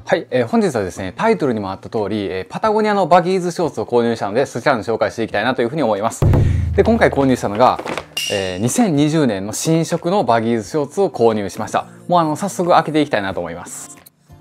はい、本日はですね、タイトルにもあった通り、パタゴニアのバギーズショーツを購入したので、そちらの紹介していきたいなというふうに思います。で、今回購入したのが、2020年の新色のバギーズショーツを購入しました。もう早速開けていきたいなと思います。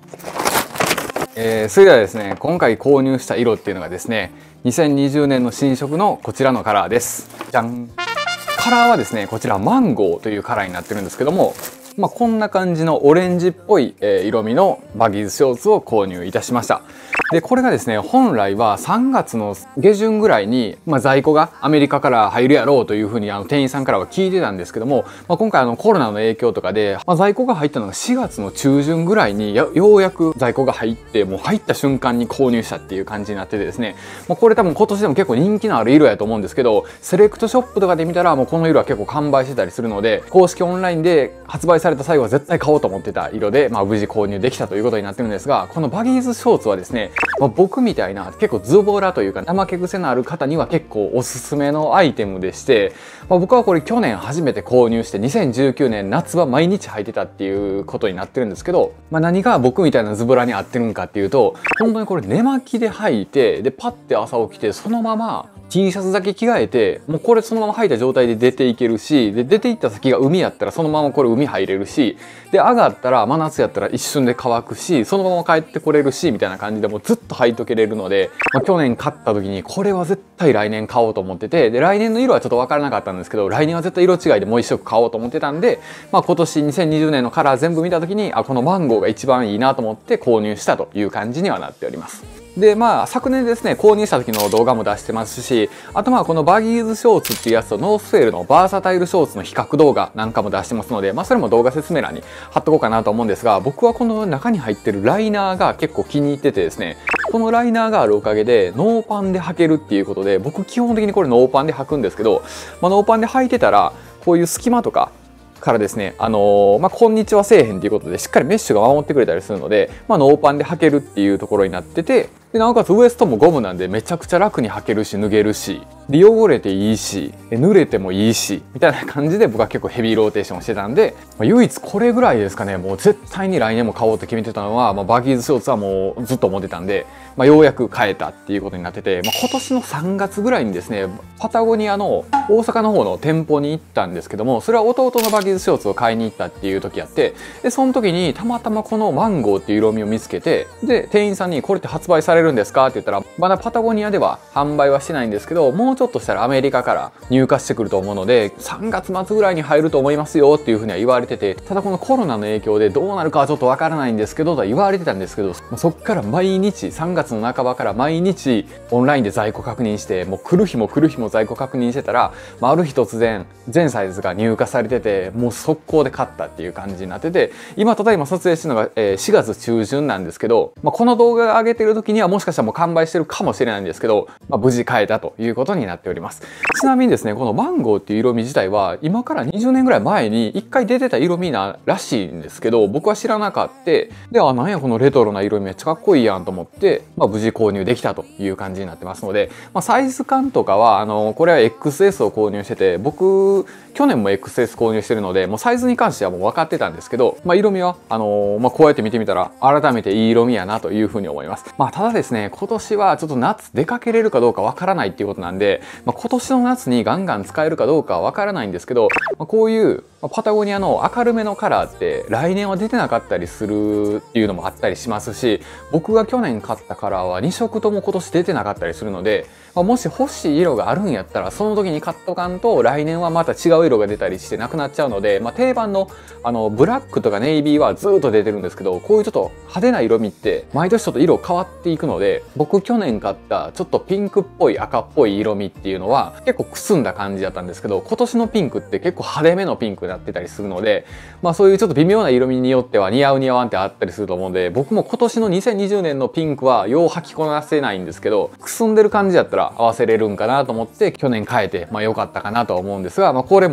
それではですね、今回購入した色っていうのがですね、2020年の新色のこちらのカラーです。じゃん。カラーはですね、こちらマンゴーというカラーになってるんですけども、こんな感じのオレンジっぽい色味のバギーズショーツを購入いたしました。で、これがですね、本来は3月の下旬ぐらいに、在庫がアメリカから入るやろうというふうに店員さんからは聞いてたんですけども、今回コロナの影響とかで、在庫が入ったのが4月の中旬ぐらいにようやく在庫が入って、もう入った瞬間に購入したっていう感じになっててですね、これ多分今年でも結構人気のある色やと思うんですけど、セレクトショップとかで見たらもうこの色は結構完売してたりするので、公式オンラインで発売された際は絶対買おうと思ってた色で、無事購入できたということになってるんですが、このバギーズショーツはですね、僕みたいな結構ズボラというか怠け癖のある方には結構おすすめのアイテムでして、僕はこれ去年初めて購入して2019年夏は毎日履いてたっていうことになってるんですけど、何が僕みたいなズボラに合ってるんかっていうと、本当にこれ寝巻きで履いて、でパッて朝起きてそのままT シャツだけ着替えて、もうこれそのまま履いた状態で出ていけるし、で出て行った先が海やったらそのままこれ海入れるし、で上がったら真夏やったら一瞬で乾くし、そのまま帰ってこれるしみたいな感じでもうずっと履いとけれるので、去年買った時にこれは絶対来年買おうと思ってて、で来年の色はちょっと分からなかったんですけど、来年は絶対色違いでもう一色買おうと思ってたんで、今年2020年のカラー全部見た時にこのマンゴーが一番いいなと思って購入したという感じにはなっております。で昨年ですね、購入した時の動画も出してますし、あとこのバギーズショーツっていうやつとノースフェールのバーサタイルショーツの比較動画なんかも出してますので、それも動画説明欄に貼っとこうかなと思うんですが、僕はこの中に入ってるライナーが結構気に入っててですね、このライナーがあるおかげでノーパンで履けるっていうことで、僕基本的にこれノーパンで履くんですけど、ノーパンで履いてたらこういう隙間とかからですね、こんにちはせえへんということでしっかりメッシュが守ってくれたりするので、ノーパンで履けるっていうところになってて、でなおかつウエストもゴムなんでめちゃくちゃ楽に履けるし脱げるし、で汚れていいし濡れてもいいしみたいな感じで僕は結構ヘビーローテーションしてたんで、唯一これぐらいですかね、もう絶対に来年も買おうと決めてたのは、バギーズショーツはもうずっと思ってたんで、ようやく買えたっていうことになってて、今年の3月ぐらいにですね、パタゴニアの大阪の方の店舗に行ったんですけども、それは弟のバギーズショーツを買いに行ったっていう時やって、でその時にたまたまこのマンゴーっていう色味を見つけて、で店員さんにこれって発売されるんですかって言ったら、まだパタゴニアでは販売はしてないんですけど、もうちょっとしたらアメリカから入荷してくると思うので3月末ぐらいに入ると思いますよっていうふうには言われてて、ただこのコロナの影響でどうなるかはちょっとわからないんですけどとは言われてたんですけど、そっから毎日3月の半ばから毎日オンラインで在庫確認して、もう来る日も在庫確認してたら、ある日突然全サイズが入荷されてて、もう速攻で買ったっていう感じになってて、今ただいま撮影してるのが4月中旬なんですけど、この動画を上げてる時にはもしかしたらもう完売してるかもしれないんですけど、無事買えたということになっております。ちなみにですね、このマンゴーっていう色味自体は今から20年ぐらい前に1回出てた色味ならしいんですけど、僕は知らなかった。でなんやこのレトロな色味めっちゃかっこいいやんと思って、無事購入できたという感じになってますので、サイズ感とかはこれは XS を購入してて、僕去年も XS 購入してるので、もうサイズに関してはもう分かってたんですけど、色味はこうやって見てみたら改めていい色味やなというふうに思います。ただですね、今年はちょっと夏出かけれるかどうかわからないっていうことなんで、今年の夏にガンガン使えるかどうかはわからないんですけど、こういうパタゴニアの明るめのカラーって来年は出てなかったりするっていうのもあったりしますし、僕が去年買ったカラーは2色とも今年出てなかったりするので、もし欲しい色があるんやったらその時に買っとかんと来年はまた違う色が出たりしてなくなっちゃうので、定番のブラックとかネイビーはずっと出てるんですけど、こういうちょっと派手な色味って毎年ちょっと色変わっていくので、僕去年買ったちょっとピンクっぽい赤っぽい色味っていうのは結構くすんだ感じだったんですけど、今年のピンクって結構派手めのピンクになってたりするので、そういうちょっと微妙な色味によっては似合う似合わんってあったりすると思うので、僕も今年の2020年のピンクはよう履きこなせないんですけど、くすんでる感じだったら合わせれるんかなと思って去年変えて良かったかなとは思うんですが、これも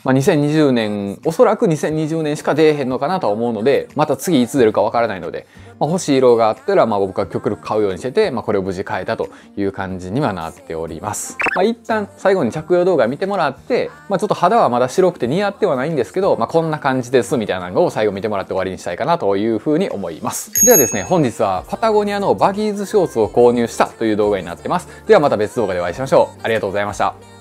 2020年、おそらく2020年しか出えへんのかなとは思うので、また次いつ出るかわからないので、欲しい色があったら、僕は極力買うようにしてて、これを無事買えたという感じにはなっております。一旦最後に着用動画見てもらって、ちょっと肌はまだ白くて似合ってはないんですけど、こんな感じですみたいなのを最後見てもらって終わりにしたいかなというふうに思います。ではですね、本日はパタゴニアのバギーズショーツを購入したという動画になってます。ではまた別動画でお会いしましょう。ありがとうございました。